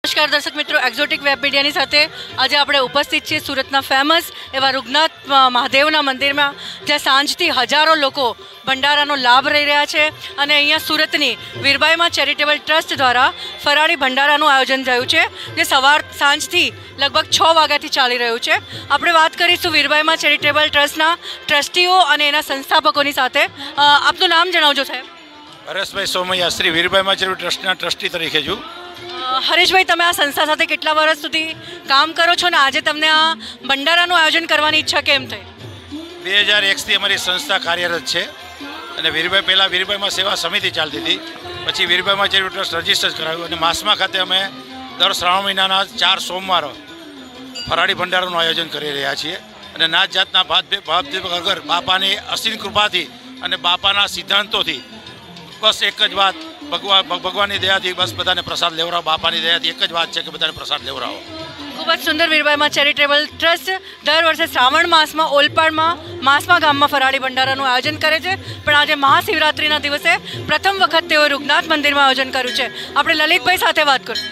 નમસ્કાર દર્શક મિત્રો, એક્ઝોટિક વેબ મીડિયાની સાથે આજે આપણે ઉપસ્થિત છીએ સુરતના ફેમસ એવા રૂગનાથ મહાદેવના મંદિરમાં, જ્યાં સાંજથી હજારો લોકો ભંડારાનો લાભ લઈ રહ્યા છે. અને અહીંયા સુરતની વીરબાઈમાં ચેરિટેબલ ટ્રસ્ટ દ્વારા ફરાળી ભંડારાનું આયોજન થયું છે, જે સાંજથી લગભગ 6 વાગ્યાથી ચાલી રહ્યું છે. આપણે વાત કરીશું વીરબાઈમાં ચેરિટેબલ ટ્રસ્ટના ટ્રસ્ટીઓ અને એના સંસ્થાપકોની સાથે. આપનું નામ જણાવજો સાહેબ. હરેશભાઈ સોમૈયા, શ્રી વીરબાઈમાં ચેરિટેબલ ટ્રસ્ટના ટ્રસ્ટી તરીકે છું. હરેશભાઈ, તમે આ સંસ્થા સાથે કેટલા વર્ષ સુધી કામ કરો છો ને આજે તમને આ ભંડારાનું આયોજન કરવાની ઈચ્છા કેમ થઈ? 2001થી અમારી સંસ્થા કાર્યરત છે અને પહેલાં વીરબાઈમાં સેવા સમિતિ ચાલતી હતી. પછી વીરબાઈમાં ચેરિટેબલ ટ્રસ્ટ રજીસ્ટર કરાવ્યું અને માસમા ખાતે અમે દર શ્રાવણ મહિનાના 4 સોમવારો ફરાળી ભંડારાનું આયોજન કરી રહ્યા છીએ. અને નાત જાતના ભાવ વગર બાપાની અસીમ કૃપાથી અને બાપાના સિદ્ધાંતોથી બસ એક જ વાત, ભગવાનની દયાથી બસ બધાને પ્રસાદ લેવડાવો. બાપાની દયાથી એક જ વાત છે કે બધાને પ્રસાદ લેવડાવો. ખૂબ જ સુંદર. વીરબાઈમાં ચેરિટેબલ ટ્રસ્ટ દર વર્ષે શ્રાવણ માસમાં ઓલપાડમાં માસમા ગામમાં ફરાળી ભંડારાનું આયોજન કરે છે, પણ આજે મહાશિવરાત્રિના દિવસે પ્રથમ વખત તેઓ રૂગનાથ મંદિરમાં આયોજન કર્યું છે. આપણે લલિતભાઈ સાથે વાત કરીશું.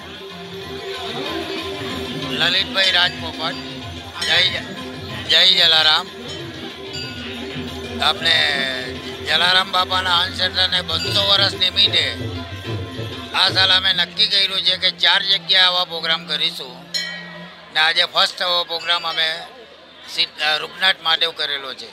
લલિતભાઈ રાજપોપટ, જય જલારામ. આપણે જલારામ બાપાના અંશને 200 વર્ષ નિમિત્તે આ સાલ અમે નક્કી કર્યું છે કે 4 જગ્યાએ આવા પ્રોગ્રામ કરીશું ને આજે ફર્સ્ટ આવો પ્રોગ્રામ અમે રૂગનાથ મહાદેવ કરેલો છે.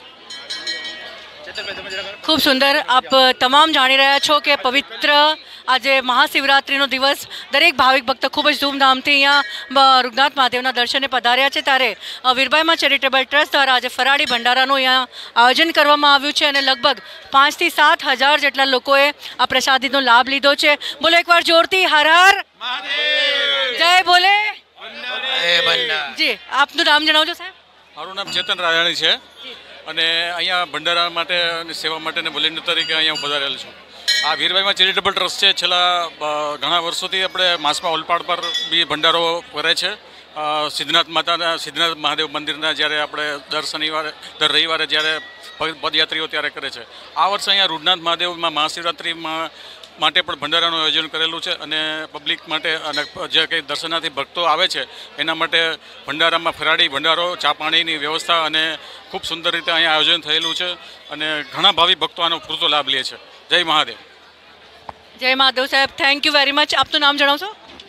ખૂબ સુંદર. આપ તમામ જાણી રહ્યા છો કે પવિત્ર આજે મહાશિવરાત્રિનો દિવસ દરેક ભાવિક ભક્તો ખૂબ જ ધૂમધામથી અહીંયા રૂગનાથ મહાદેવના દર્શને પધાર્યા છે. ત્યારે વીરબાઈમાં ચેરિટેબલ ટ્રસ્ટ દ્વારા આજે ફરાળી ભંડારાનું અહીંયા આયોજન કરવામાં આવ્યું છે અને લગભગ 5 થી 7 હજાર જેટલા લોકોએ આ પ્રસાદીનો લાભ લીધો છે. બોલો એકવાર જોરથી હર હર જય બોલે. જી, આપનું નામ જણાવજો સાહેબ. મારું નામ ચેતન રાજાણી છે અને અહીંયા ભંડારા માટે અને સેવા માટેને વોલેન્ટિયર તરીકે અહીંયા પધારેલ છું. આ વીરબાઈમાં ચેરિટેબલ ટ્રસ્ટ છે. છેલ્લા ઘણા વર્ષોથી આપણે માસમાં ઓલપાડ પર બી ભંડારો કરે છે. સિદ્ધનાથ મહાદેવ મંદિરના જ્યારે આપણે દર રવિવારે જ્યારે પદયાત્રીઓ ત્યારે કરે છે. આ વર્ષે અહીંયા રૂગનાથ મહાદેવમાં મહાશિવરાત્રિમાં માટે પણ ભંડારાનું આયોજન કરેલું છે અને પબ્લિક માટે અને જે કંઈ દર્શનાર્થી ભક્તો આવે છે એના માટે ભંડારામાં ફરાળી ભંડારો, ચા પાણીની વ્યવસ્થા અને ખૂબ સુંદર રીતે અહીંયા આયોજન થયેલું છે અને ઘણા ભાવિ ભક્તો આનો પૂરતો લાભ લે છે. જય મહાદેવ. જય મહાદેવ સાહેબ, થેન્ક યુ વેરી મચ. આપનું નામ જણાવશો?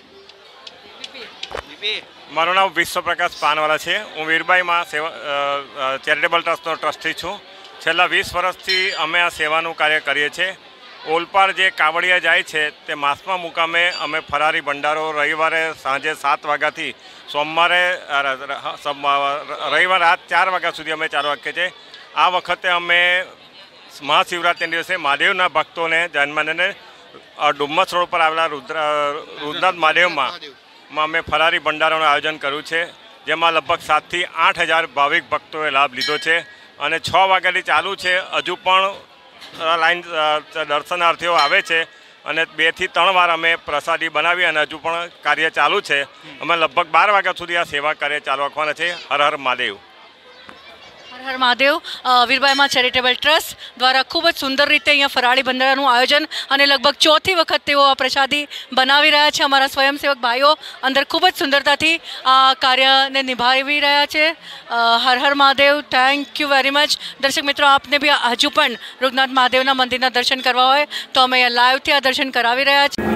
મારું નામ વિશ્વપ્રકાશ પાનવાલા છે. હું વીરબાઈમાં ચેરિટેબલ ટ્રસ્ટનો ટ્રસ્ટી છું. છેલ્લા 20 વર્ષથી અમે આ સેવાનું કાર્ય કરીએ છીએ. ઓલપાડ જે કાવડિયા જાય છે તે માસમાં મુકામે અમે ફરારી ભંડારો રવિવારે સાંજે 7 વાગ્યાથી સોમવારે રવિવારે રાત 4 વાગ્યા સુધી અમે ચાલુ રાખીએ છીએ. આ વખતે અમે મહાશિવરાત્રિના દિવસે મહાદેવના ભક્તોને જન્મને ડુમ્મસ રોડ પર આવેલા રૂગનાથ મહાદેવમાં અમે ફરારી ભંડારાનું આયોજન કર્યું છે, જેમાં લગભગ 7 થી 8 હજાર ભાવિક ભક્તોએ લાભ લીધો છે અને 6 વાગ્યાથી ચાલુ છે. હજુ પણ લાઈન દર્શનાર્થીઓ આવે છે અને 2 થી 3 વાર અમે પ્રસાદી બનાવી અને હજુ પણ કાર્ય ચાલુ છે. અમે લગભગ 12 વાગ્યા સુધી આ સેવા કાર્ય ચાલુ રાખવાના છે. હર હર મહાદેવ. હર હર મહાદેવ. વીરબાઈમાં ચેરિટેબલ ટ્રસ્ટ દ્વારા ખૂબ જ સુંદર રીતે અહીંયા ફરાળી ભંડારાનું આયોજન અને લગભગ 4થી વખત તેઓ આ પ્રસાદી બનાવી રહ્યા છે. અમારા સ્વયંસેવક ભાઈઓ અંદર ખૂબ જ સુંદરતાથી આ કાર્યને નિભાવી રહ્યા છે. Har Har Mahadev. Thank you very much. દર્શક મિત્રો, આપને બી હજુ પણ રૂગનાથ મહાદેવના મંદિરના દર્શન કરવા હોય તો અમે અહીંયા લાઈવથી આ દર્શન કરાવી રહ્યા છીએ.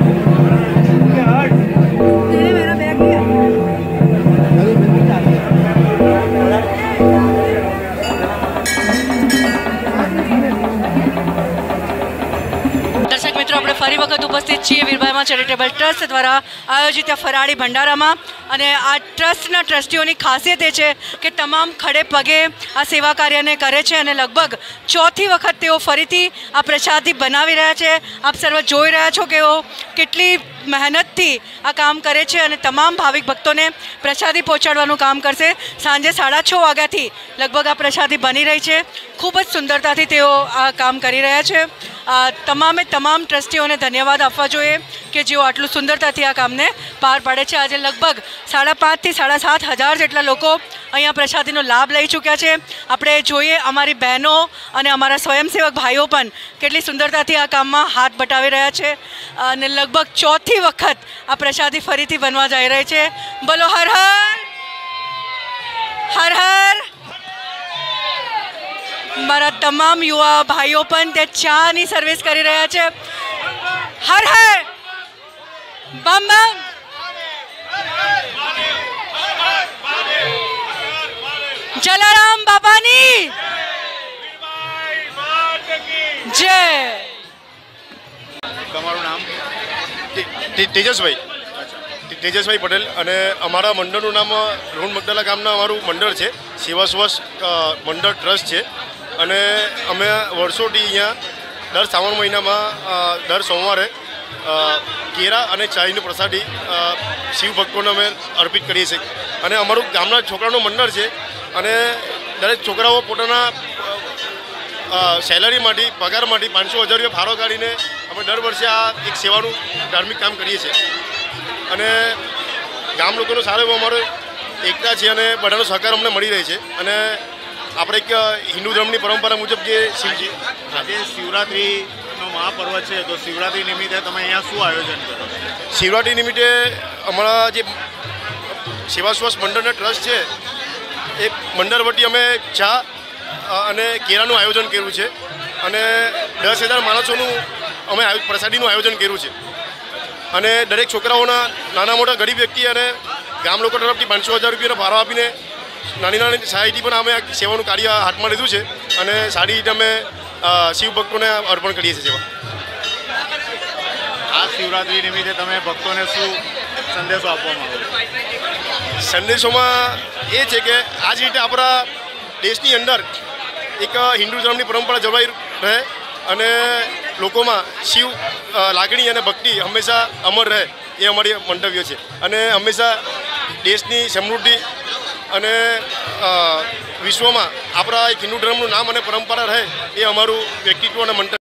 આપણે ફરી વખત ઉપસ્થિત છીએ વીરબાઈમાં ચેરિટેબલ ટ્રસ્ટ દ્વારા આયોજિત ફરાળી ભંડારામાં. અને આ ટ્રસ્ટના ટ્રસ્ટીઓની ખાસિયત એ છે કે તમામ ખડે પગે આ સેવા કાર્યને કરે છે અને લગભગ 4થી વખત તેઓ ફરીથી આ પ્રસાદી બનાવી રહ્યા છે. આપ સર્વ જોઈ રહ્યા છો કે તેઓ કેટલી મહેનતથી આ કામ કરે છે અને તમામ ભાવિક ભક્તોને પ્રસાદી પહોંચાડવાનું કામ કરશે. સાંજે 6:30 વાગ્યાથી લગભગ આ પ્રસાદી બની રહી છે. ખૂબ જ સુંદરતાથી તેઓ આ કામ કરી રહ્યા છે. તમામે તમામ ટ્રસ્ટીઓને ધન્યવાદ આપવા જોઈએ કે જેઓ આટલું સુંદરતાથી આ કામને પાર પાડે છે. આજે લગભગ 5.5 થી 7.5 હજાર જેટલા લોકો અહીંયા પ્રસાદીનો લાભ લઈ ચૂક્યા છે. આપણે જોઈએ અમારી બહેનો અને અમારા સ્વયંસેવક ભાઈઓ પણ કેટલી સુંદરતાથી આ કામમાં હાથ બટાવી રહ્યા છે અને લગભગ ચોથી વખત આ પ્રસાદી ફરીથી બનવા જઈ રહી છે. બોલો હર હર હર હર. મારા તમામ યુવા ભાઈઓ પણ તે ચાની સર્વિસ કરી રહ્યા છે. હર હર બમ બમ. જલારામ બાપાની જય. તમારું નામ? તેજસભાઈ પટેલ. અને અમારા મંડળનું નામ રોહન મગદલા ગામના અમારું મંડળ છે. સેવા સુવાસ મંડળ ટ્રસ્ટ છે. અને અમે વર્ષોથી અહીંયા દર શ્રાવણ મહિનામાં દર સોમવારે કેરા અને ચાયની પ્રસાદી શિવ ભક્તોને અમે અર્પિત કરીએ છીએ. અને અમારું ગામના છોકરાનું મંડળ છે. અને દરેક છોકરાઓ પોતાના સેલરીમાંથી પગારમાંથી 500-1000 રૂપિયા ફાળો કાઢીને અમે દર વર્ષે આ એક સેવાનું ધાર્મિક કામ કરીએ છીએ. અને ગામ લોકોનો સારો એવો અમારો એકતા છે અને બધાનો સહકાર અમને મળી રહે છે. અને આપણે એક હિન્દુ ધર્મની પરંપરા મુજબ જે શિવજી આજે શિવરાત્રિનો મહાપર્વ છે, તો શિવરાત્રિ નિમિત્તે તમે અહીંયા શું આયોજન કરો? શિવરાત્રિ નિમિત્તે અમારા જે સેવા સુવાસ મંડળના ટ્રસ્ટ છે એ મંડળ વતી અમે ચા અને કેરાનું આયોજન કર્યું છે. અને 10,000 માણસોનું અમે પ્રસાદીનું આયોજન કર્યું છે. અને દરેક છોકરાઓના નાના મોટા ગરીબ વ્યક્તિ અને ગામ લોકો તરફથી 500,000 રૂપિયાનો ફાળો આપીને નાની નાની સહાયથી પણ અમે આ સેવાનું કાર્ય હાથમાં લીધું છે. અને સારી રીતે અમે શિવ ભક્તોને અર્પણ કરીએ છીએ સેવા. આ શિવરાત્રિ નિમિત્તે તમે ભક્તોને શું સંદેશો આપવામાં આવે? સંદેશોમાં એ છે કે આ જ રીતે આપણા દેશની અંદર એક હિન્દુ ધર્મની પરંપરા જળવાઈ રહે અને લોકોમાં શિવ લાગણી અને ભક્તિ હંમેશા અમર રહે એ અમારી મંતવ્ય છે. અને હંમેશા દેશની સમૃદ્ધિ અને વિશ્વમાં આપણા એક હિન્દુ ધર્મનું નામ અને પરંપરા રહે એ અમારું વ્યક્તિત્વ અને મંતવ્ય